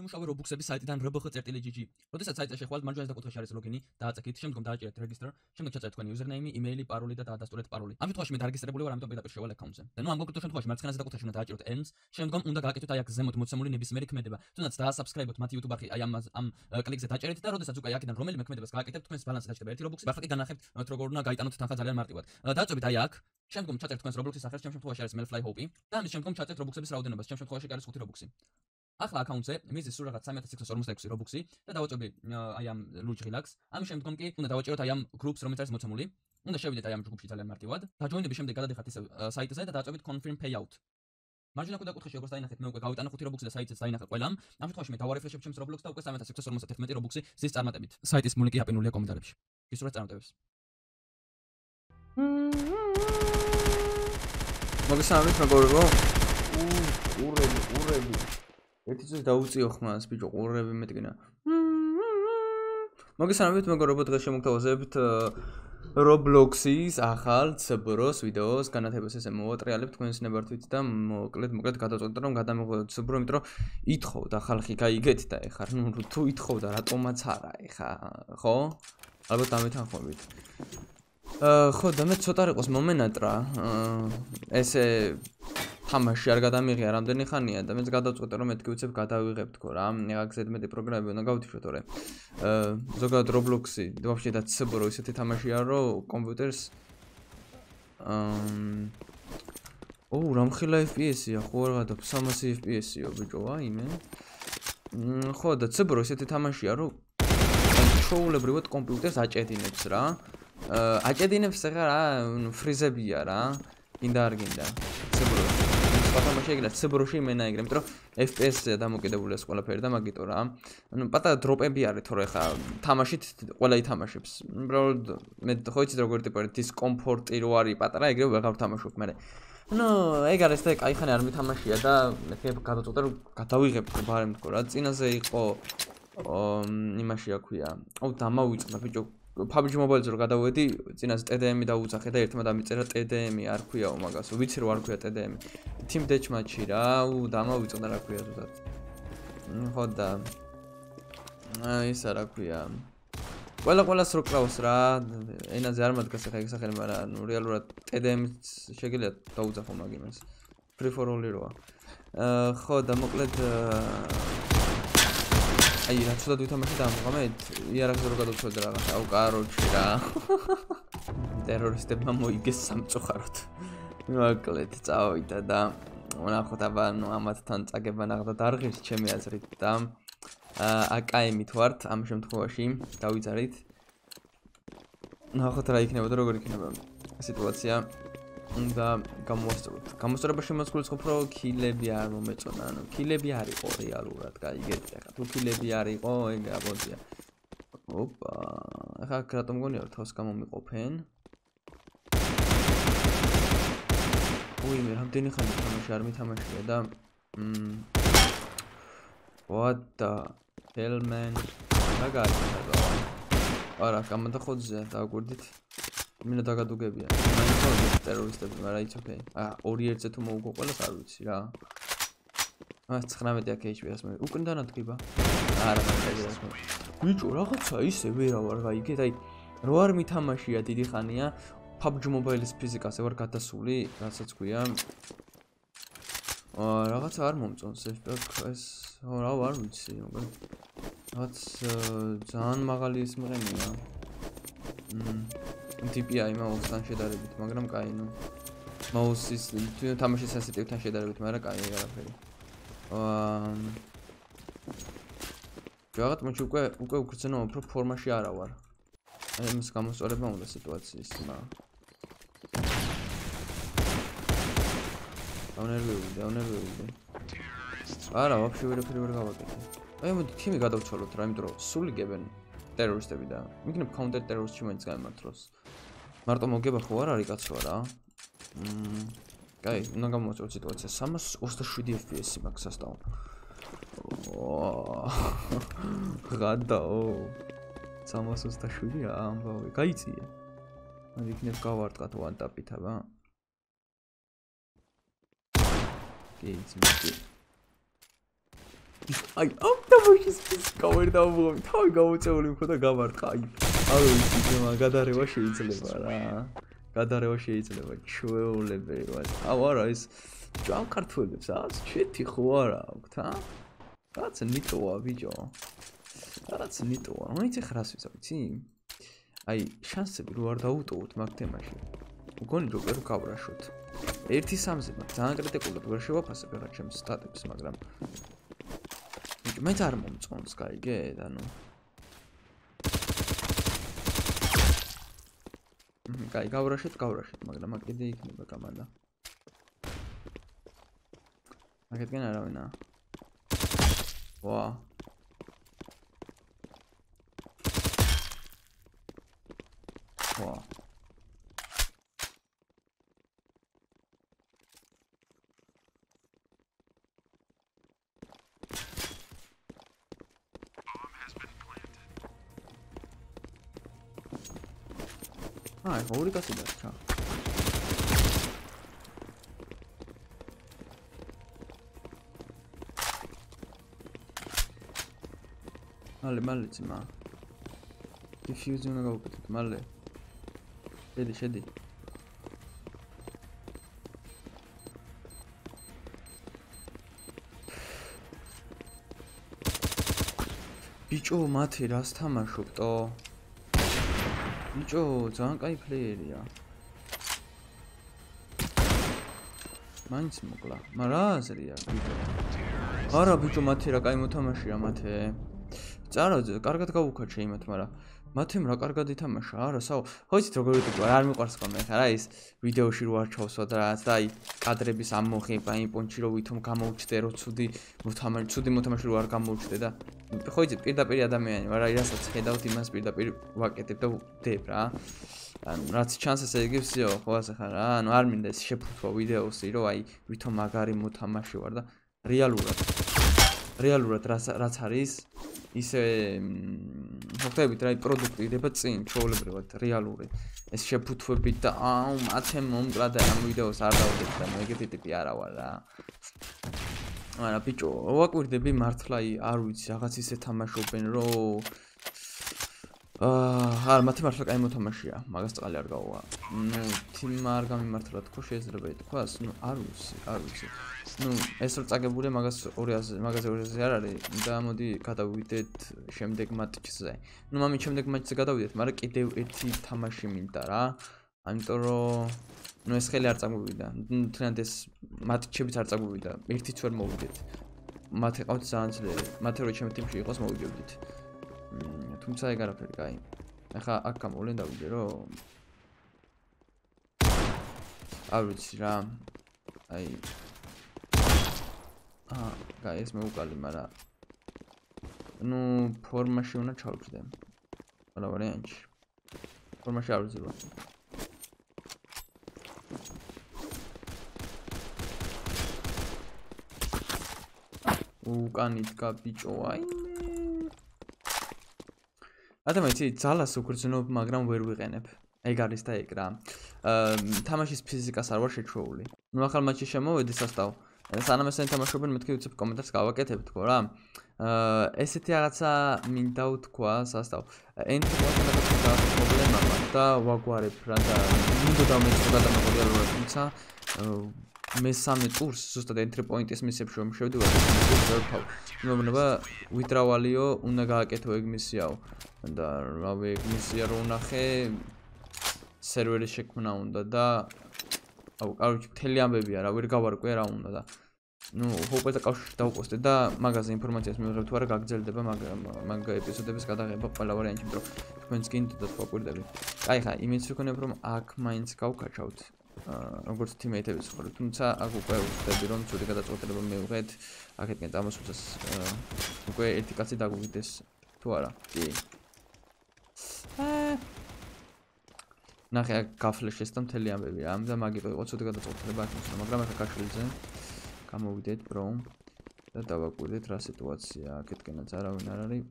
მოიმუშავე Roblox-ების საიტიდან rbx.gg. როდესაც საიტზე შეხვალთ, მარჯვენა დაკუთხეში არის ლოგინი, დააწაკით, შემდგომ დააჭერეთ register, შემდეგ ჩაწერეთ თქვენი username, email, paroli და დაადასტურეთ paroli. ამ შემთხვევაში მე დარეგისტრირებული ვარ, ამიტომ პირდაპირ შევალ account-ზე. და ნუ ამ კონკრეტულ შემთხვევაში მარცხენა დაკუთხეში უნდა დააჭეროთ ends, შემდგომ უნდა გააკეთოთ აი აქ ზემოთ მოცემული ნებისმიერი ქმედება. თუნდაც დაასაბსკრაიბოთ მათი YouTube არხი, აი ამ კლიკზე დაჭერეთ და როდესაც უკვე აქედან რომელიმე ქმედებას გააკეთებთ, თქვენს ბალანსზე დაჭერდება 1 Roblox-ი. ახლა კი განახებთ როგორ უნდა გაიტანოთ თანხა ძალიან მარტივად. დააწვევით აი აქ, შემდგომ ჩაწერთ თქვენს Roblox-ის სახელს, ჩემ შემთხვევაში არის Melfly Hope და ამის შემდგომ ჩაწერთ Roblox-ების რაოდენობას, ჩემ შემთხვევაში არის 5 Roblox-ი. ახლა account-ზე მიზის სულ რაღაც 3646 Robux-ი და დავაჭრები აი ამ Luge Relax. ამის შემდგომ კი უნდა დავაჭეროთ აი ამ groups, რომელიც არის მოცემული. უნდა შევიდეთ აი ამ ჯგუფში ძალიან მარტივად. დაჯოინების შემდეგ გადადიხართ ისევ საიტზე და დააწვევით confirm payout. მარჯვენა კუთხეში როგორც დაინახეთ, მე უკვე გავიტანა 5 Robux-ი და საიტზეც დაინახე ყველამ. ამ შემთხვევაში მე დავარეფრეშებ ჩემს Roblox და უკვე 3651 Robux-ი ზის წარმატებით. საიტის ლინკი აპინულია კომენტარებში. გისურვებთ წარმატებებს. მოგესალმებით მეგობრებო. ყურები. ერთი წუთი დაუწიო ხმას, ბიჭო, ყურები მეტკინა. მოგესალმებით მეგობრებო, დღეს შემოგთავაზებთ Roblox-ის ახალ ცბროს ვიდეოს განათებას ესე მოვატრიალებ თქვენს ნებართვით და მოკლედ გადავწყვეტ რომ გადამეღვიოთ ცბრო, იმიტომ რომ ითხოვდა ხალხი, გაიგეთ და ეხა ნუ თუ ითხოვდა რატომაც არა ეხა, ხო? ალბათ ამეთანხმებით. ხო, და მე ცოტა რიყოს მომენატრა. ესე თამაში არ გადამიღია რამდენი ხანია და მეც გადავწყვეტე რომ მეთქი უცებ გადავიღებ თქო რა. ეხა გზედმეტი პროგრამები უნდა გავთიშოთ, თორე ზოგადად Roblox-ი ვაფშე და ცბრო ისეთი თამაშია რომ კომპიუტერს რამხელა FPS-ია, ხო არ გადავ 300 FPS-იო ბიჭო, აიმე. ხო, და ცბრო ისეთი თამაშია რომ ჩაულებრივად კომპიუტერს აჭედინებს რა. აჭედინებს ეხა რა, ფრიზებია რა. გინდა არ გინდა. ცბრო. პატამაში ეგრე ცბროში მენაიგრე, იმიტომ რომ FPS-ზე დამოკიდებულია ეს ყველაფერი და მაგიტო რა. ანუ პატარა დროპები არის, თორე ხა თამაშით ყველა ითამაშებს. უბრალოდ მე ხო იცით როგორ ტიპი დისკომფორტი რო არის პატარა, ეგრე ვეღარ ვთამაშობ მე. ნუ ეგ არის და кайხანი არ მითამაშია და მე გადავწყვეტე რომ გადავიღებ ბარემ თქო რა. წინაზე იყო იმაში აქვია. დამავიწყდა ბიჭო. PUBG Mobile-ზე რო გადავედი, წინაზე TDM-ი დაუძახე და ერთმა დამიწერა TDM-ი, არ ქვიაო მაგას. ვიცი რომ არ ქვია TDM-ი. Team Deathmatch-ი რა, დამავიწყდა რა ქვია თუდად. ხო და ის რა ქვია. ყველას რო ყავს რა, ენაზე არ მადგას ახლა ეგ სახელი, მაგრამ ნუ რეალურად TDM-იც შეგიძლია დაუძახო მაგ იმას. Free for all-ი როა. ხო და მოკლედ აი რა ცუდად ვითამაშე და ამღამე იარაღზე რო გადავწყვეტე რაღაც აუ კაროჩი რა ტერორისტებმა მოიგეს სამწუხაროდ მოკლედ წავიდა და ვნახოთ აბა ნუ ამათთან წაგება ნახდა დარღის ჩემი აზრით და აკაიმით ვართ ამ შემთხვევაში დავიძარით ნახოთ რა იქნება და როგორ იქნება სიტუაცია უნდა გამოვასწოროთ. გამოსწორებაში მოსკულის ყოფრო კილები არ მომეწონა, ანუ კილები არ იყო რეალურად, გაიგეთ ახლა. თუ კილები არ იყო, ეგ აბოდია. ოპა, ახლა რატომ გონია რომ თავს გამომიყოფენ? მე რამდენი ხანი თამაში არ მითამაშია და what the hell man? მაგარია. არა, გამოდახოძე დაგვირდით. მინდა დაგადუგებია. მაინც ტერორისტები, მაგრამ it's okay. ორი ერთზე თუ მოუგო ყველას არ ვიცი რა. 19 აქ HP-ს მე. უკან დანადგება. არა, მაგას მე. ბიჭო, რაღაცა ისე ვერა ვარ, გაიგეთ, აი რო არ მითამაშია დიდი ხანია, PUBG Mobile-ის ფიზიკაზე ვარ გადასული, რასაც ქვია. რაღაცა არ მომწონს FPS. რა ვარ ვიცი, მაგრამ რაც ძალიან მაღალი ის მღენია. DPI მაუსთან შედარებით, მაგრამ კაი ნუ. მაუსის თამაშის სენსიტივთან შედარებით, მაგრამ კაი არაფერი. რაღაც მოჩი უკვე უგრძნო უფრო ფორმაში არა ვარ. აი იმის გამოსწორება უნდა სიტუაციის, მაგრამ დაუნერვებული. არა, ვაფშე ვერაფერი ვერ გავაკეთე. აი მოდი თიმი გადავცვალოთ რა, იმიტომ რომ სულ იგებენ ტერორისტები და მიგნებ counter terrorist-ში მაინც გამართლოს. მარტო მოგება ხო არ არის კაცო რა. კაი, უნდა გამოვაწოდოთ სიტუაცია. 327 FPS-ი მაქვს სასტავ. გადაო. 327-ია ამბავი. გაიწია. მე იქნებ გავარტყათ one tap-ით აბა. გეიცი. აი, ამ თამაშის ფიზიკა ვერ დავუღები. თავი გამოწეული მქონდა გამარტყა. აი, არ ვიცი, გადარევა შეიძლება რა. გადარევა შეიძლება ჩვეულებრივ ვარ. აუ არა ის ჯამ ქართველებს ას ჩეთი ხო არა აქვთ ა? რაც ნიტოა ბიჭო. რაც ნიტოა. მოიცი ხრას ვიცი? აი შანსები რო არ დაუტოვოთ მაგ თემაში. მგონი რომ ვერ გავრაშოთ. 1-3-ზე მაგ ძალიან კრიტიკულად ვერ შევაფასებ რა ჩემს სტატებს, მაგრამ მე არ მომწონს, გაიგეთ, ანუ კაი, გავრაშეთ, მაგრამ მაგ კიდე იქნება კომანდა. მაგეთგან არავინა. ვა. ვა. აი, ორი კაცი დარჩა. მალე ძმა. დიფიუზი უნდა გავუკეთოთ, მალე. შედი. ბიჭო, მათი რას თამაშობტო? ბიჭო, ძალიან კაი პლეიერია. მაინც მოკლა. მაგრამ აზრია, ბიჭო. არა, ბიჭო, მათი რა კაი მოთამაშეა მათე. წარო, კარგად გავუქაჩე იმათ, მაგრამ მათემ რა კარგად ითამაშა, არა, ხო იცით როგორ ვიტყვი, არ მიყვარს ხოლმე ხა რა ის ვიდეოში რო არ ჩავსვა და რაც და აი კადრების ამოხება იმ პონჩი რო ვითომ გამოუჩდე, რო ცუდი მოთამაშე რო არ გამოუჩდე და ხო იცით პირდაპირ ადამიანი ვარ, აი რასაც ხედავთ იმას პირდაპირ ვაკეთებ და ვდებ რა. ანუ რაც ჩანსს ეგებსიო, ხო ასე ხარ რა, ანუ არ მინდა ეს შეფუთვა ვიდეოსი, რომ აი ვითომ მაგარი მოთამაშე ვარ და რეალურად რაც არის ისე ხოხტებით რა პროდუქტი იდება წინ ჩვეულებრივად რეალური ეს შეფუთვებით და აუ მათემ მომკლა და ამ ვიდეოს არ დავდებ და ეგეთი ტიპი არა ვარ რა. არა ბიჭო, ვაკვირდები მართლა არ ვიცი რაღაც ისე თამაშობენ რომ არა მათი მართლა კაი მოთამაშეა, მაგას წყალი არ გავა. ნუ თიმა არ გამიმართლა თქო შეიძლება ითქვას, ნუ არ ვიცი. ნუ ეს რო წაგებულია მაგას 200 არ არის და მოდი გადავიდეთ შემდეგ მატჩზე. ნუ მამი შემდეგ მატჩზე გადავიდეთ, მაგრამ კიდევ ერთი თამაში მინდა რა. ამიტომ რომ ნუ ეს ხელი არ წაგვივიდა. ნუ თუნდაც ეს მატჩებიც არ წაგვივიდა. ერთიც ვერ მოვიდეთ. მათე ყავთ ძალიან ძლიერი. მათე რო ჩემ ტიმში იყოს მოვიდოდით. თუმცა ეგ არაფერი კაი. ახლა აქ გამოვლენ დავიდე რომ არ ვიცი რა. აი კაი ეს მეუყალი, მაგრამ ნუ ფორმაში უნდა ჩავჭდე. ყველა ვარიანტში. ფორმაში არ ვზირო. უკანით გაბიჭო, აი ადამიანი ძალას უგრძნობ, მაგრამ ვერ ვიყენებ. ეგ არის და ეგ რა. თამაშის ფიზიკას არ ვარ შეჩვეული. ნუ ახალ მატჩში შემოვედი სასტავ. სანამ ესენი თამაშობენ, მეთქი უცებ კომენტარს გავაკეთებ თქო რა. ესეთი რაღაცა მინდა ვთქვა სასტავ. ენტრიასთან დაკავშირებით პრობლემა მაქვს და ვაგვარებ რა და მინდა დამეწყო გადამაყოლია, თუმცა მესამე ტურს ზუსტად entry point-ის მისიებში რომ შევდივარ, ვერთავ. იმეუბნება ვიტრავალიო, უნდა გააკეთო ეგ მისიაო. და რავი ეგ მისია რო ვნახე, სერვერის შექმნა უნდა და აუ, კაროჩი, მთელი ამბებია რა, ვერ გავარკვე რა უნდა და ნუ ჰოპეთა კავშირში დავპოსტე და მაგაზე ინფორმაციას მივიღებ თუ არა გაგრძელდება მაგ ეპიზოდების გადაღება ყველა ვარიანტში, რომ თქვენს გინდოდათ ვაკვირდები. კაი ხა, იმის ვიქონებ რომ აქ მაინც გავკაჩავთ. როგორც თიმეიტების ხოლმე, თუმცა აქ უკვე ვხვდები რომ ცუდი გადაწყვეტილება მივიღეთ. აქეთკენ წამოსვლას უკვე ერთი კაცი დაგვიგდეს თუ არა. კი. ნახე აქ გაფლეშეს და მთელი ამბები რა. და მაგიტო იყო ცუდი გადაწყვეტილება აქ მოსვლა, მაგრამ ახლა კაშვილზე გამოვიდეთ ბრო და დავაკვირდეთ რა სიტუაცია. აქეთკენაც არავინ არ არის.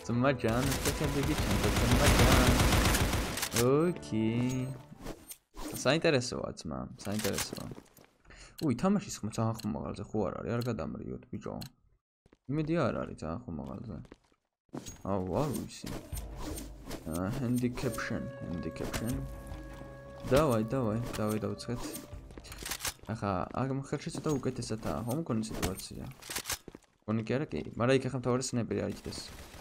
ძმაჯან, ხეხებიგი ჩემო ძმაჯან. ოკეი. საინტერესოა ძმა, საინტერესოა. უი, თამაშის ხმა ძალიან ხომაღალზე ხო არ არის, არ გადამრიოთ ბიჭო. იმედი არ არის ძალიან ხომაღალზე. აუ, არ ვიცი. handicaption. დავაი, დავიწყეთ. ახლა, აგ ხელში ცოტა უკეთესადაა, ხო მგონი სიტუაცია. მგონი კი არა კი, მაგრამ იქ ახლა მთავარი სნაიპერი არ იჭდეს.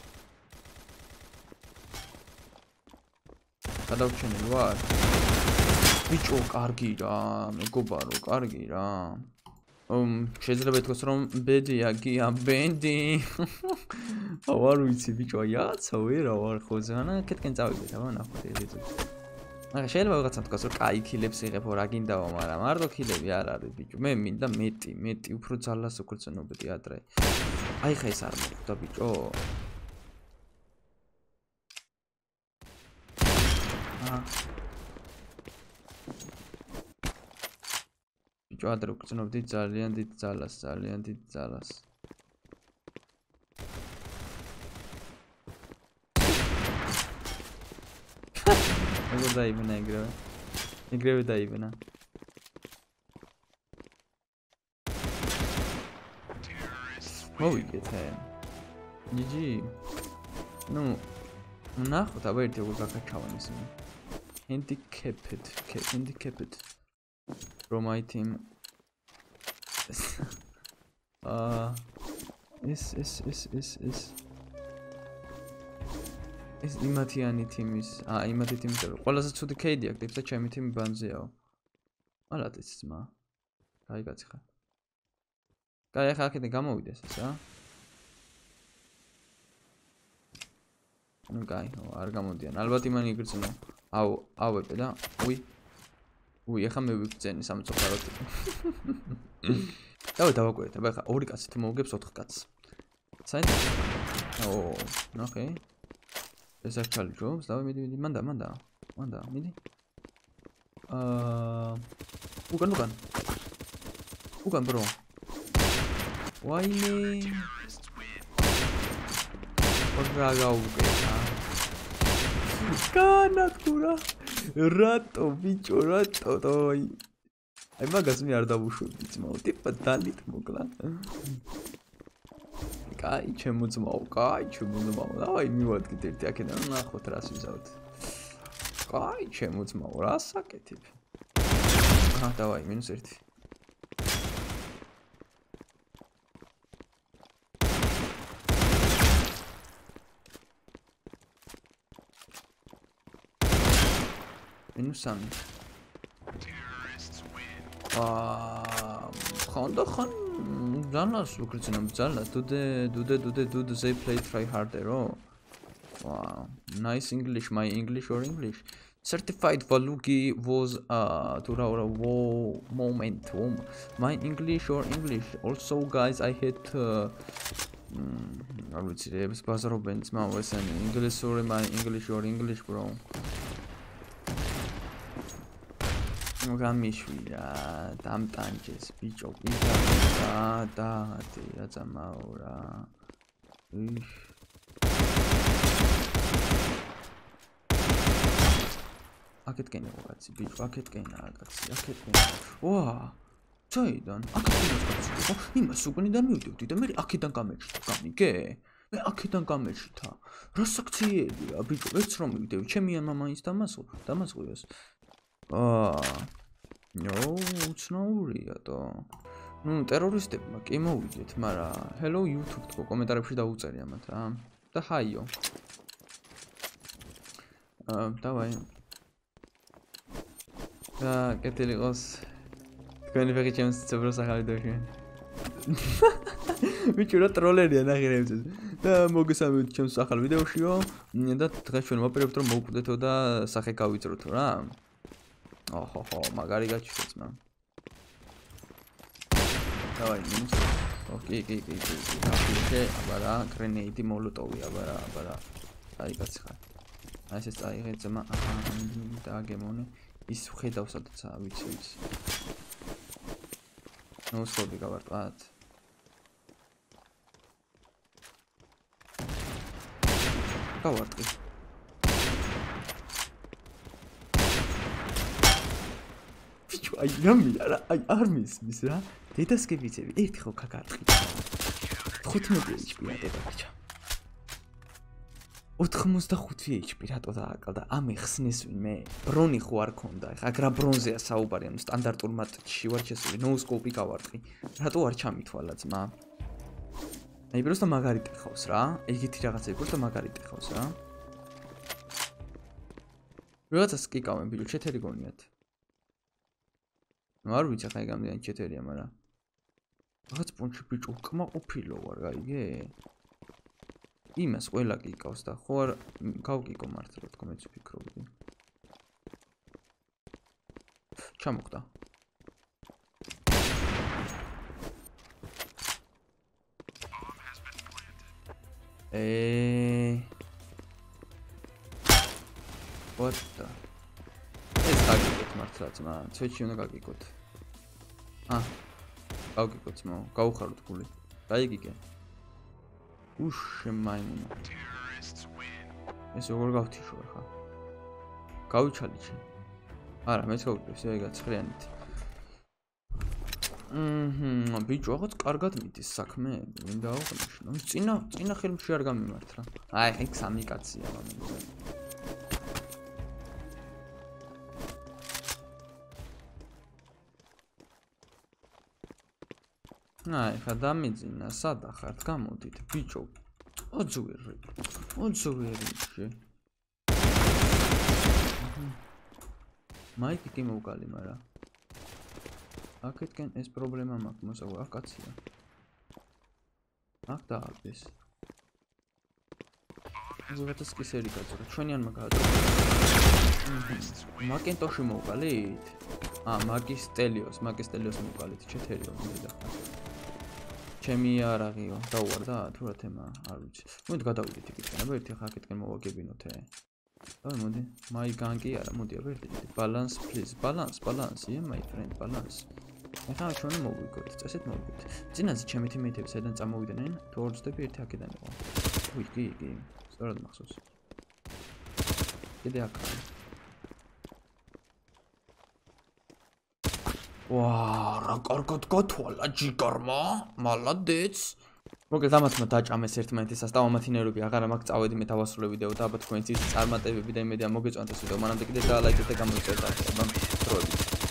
გადავჩენილ ვარ. ბიჭო, კარგი რა, მეგობარო, კარგი რა. შეიძლება ითქვას რომ ბედია, გია, ბენდი. არ ვიცი ბიჭო, აიაცა ვერა ვარ ხო ზანა, კეთკენ წავიდეთ, აბა ნახოთ ეგეც. მაგრამ შეიძლება ვიღაცამ თქვას რომ კაი კილებს იღებო, რა გინდაო, მაგრამ მარტო კილები არ არის ბიჭო. მე მინდა მეტი, უფრო ძალას უქრცნობდი ადრე. აი ხა ეს არ მოხდა ბიჭო. ბიჭო ადრე უქრცნობდი ძალიან დიდ ძალას. ეგრე დაიბნა ეგრევე დაიბნა. მოვიგეთ GG. ნუ ნახოთ აბა ერთი როგორ გაკაჩავენ ისინი. Handicapped from my team. ეს იმათიანი თიმის, იმათი თიმის რო ყველაზე ცუდი KD აქტებს და ჩემი თიმი ბანზეაო. მალათიც ძმა. კაი კაცი ხარ. კაი ახლა აქედან გამოვიდეს ეს რა. ნუ კაი, არ გამოდიან. ალბათ იმანი იგრძნო. ავებე და უი, ახლა მე ვიგრძენი სამწუხაროდ. დავაკვირდეთ, აბა ახლა ორი კაცი თუ მოვგებს 4 კაცს. საინტერესო. ნახე. ეს არ ჩალიჯობს, მიდი, მანდა, მიდი. უკან ბრო. ვაიმე. რა გაუგეა. განათქურა. რატო ბიჭო, რატო? აი მაგას მე არ დავუშვებდი ძმაო, ტიპა დალით მოკლა. კაი, ჩემო ძმაო. დავაი მივადგეთ ერთი აქედან, ნახოთ რას ვიზავთ. კაი, ჩემო ძმაო, რას აკეთებ? დავაი, -1. -3. ხან ძალას უკრცნობ ძალას. Do they play try harder? Wow, nice English. My English or English? Certified Valugi was moment. My English or English? Also, guys, I hate. I would say it's Bazarobens. My English or my English or English, bro. გამიშვირა დამტანჯეს ბიჭო პიზდა და რა ძამაო რა აკეთკენ რაღაცი ბიჭო აკეთკენა ვა ჩაიდან აკეთკენა კაცი იმას უკნიდან მივდივდი და მე აქედან გამეჩნდა გამიგე მე აქედან გამეჩნდა რა საქციელია ბიჭო ეც რომ მივდივი ჩემი მამა ის დამასყურეს უცნაურია და ნუ ტერორისტებმა კი მოვიდეთ, მაგრამ hello YouTube თქო კომენტარებში დაუწერე ამათ რა და ჰაიო დავაი და კეთილი ყოს თქვენი ფეხი ჩემს ცებროს ახალი დაში ბიჭო რა ტროლერია ნახირებს და მოგესალმებით ჩემს ახალ ვიდეოშიო და დღეს ჩვენ ვაპირებთ რომ მოვკვდეთო და სახე გავიწროთო რა ოჰო, მაგარი გაჩვენეთ მან. დავაი, მინუს. ოკეი. აბა რა, გრენეიდი მოლოტოვი, აბა რა. აი კაცი ხარ. აი ეს წაიღე ძმა, დააგემონე. ის ხედავს სადაცაა, ვიცი. ნუ სკოდი გავარტყათ. გავარტყი. ბიჭო, აი რა, აი არ მისმის რა. დედას კი ვიცები, ერთი ხო ქაკარტყი. 15 HP რატო დაგჭა? 85 HP რატო დააკლდა? ამეხსნეს ვინმე? ბრონი ხო არ ქონდა. ეხა აგრა ბრონზეა საუბარი, ანუ სტანდარტულ მატჩში ვარ შესული, ნოუსკოპი გავარტყი. რატო არ ჩამითვალა ძმა? აი просто მაგარი ტეხავს რა. ეგეთი რაღაცები просто მაგარი ტეხავს რა. რაღაცას კიკავენ ბიჭო, ჩეთერი გონიათ. ნუ არ ვიცი ხა ეგ ამდენი ჩეთერია, მაგრამ რაღაც პუნჩი ბიჭო, კმაყოფილო ვარ, გაიგე? იმას ყველა კიკავს და ხო არ გავკიკო მართლა თქო მეც ვფიქრობდი. ჩამოხდა. What the? ეს გაგიკოთ მართლა ძმა, ცეჩი უნდა გაგიკოთ. გავკიკოთ ძმა, გავუხაროთ გული. დაიგიგე. მაიმუნო. ეს როგორ გავთიშო ხა? გავიჩალიჩი. არა, მეც გავკიკე, ესე გაცხრიანით. ბიჭო, რაღაც კარგად მიდის საქმე, მინდა აღვნიშნო. წინა ხელში არ გამიმართლა. აი, ეგ სამი კაცია მომენტზე. აი, ხა დამიძინა, სად ახართ, გამოდით, ბიჭო. ოძვირი. მაიკი კი მოვკალი, მაგრამ აქეთკენ ეს პრობლემა მაქვს, მოსაგვარ, აქ კაცია. აქ დააგდეს. ზოგადად სკისერი გაძრო, ჩვენიანმა გააძრო. მაკენტოში მოვკალით? მაგისტელიოს მოვკალით, ჩეთერიო მინდა. ჩემი არაღიო, დაუვარდა თუ რა თემა, არ ვიცი. მოდი გადავიდეთ იქიდან, აბა ერთი ხა აქეთკენ მოვაგებინოთ. აი მოდი, my gangi არა, მოდი აბა ერთი. Balance please, balance, yeah my friend, balance. ეხლა ჩვენ მოვიგოთ, წესით მოვიგოთ. წინაზე ჩემი თიმეიტები საიდან წამოვიდნენ? თუ ორ ძდები ერთი აქედან იყო. კი, სწორად მახსოვს. კიდე აქ. რა კარგად გათვალა ჯიგარმა, მალადეც. მოგეთ ამათმა დაჭამეს ერთმანეთის ასტავა მათინერები, აღარა მაგ წავედი მე დავასრულე ვიდეო და აბა თქვენც ის წარმატებები და იმედია მოგეწონათ ეს ვიდეო. მანამდე კიდე დაალაიქეთ და გამოიწერეთ.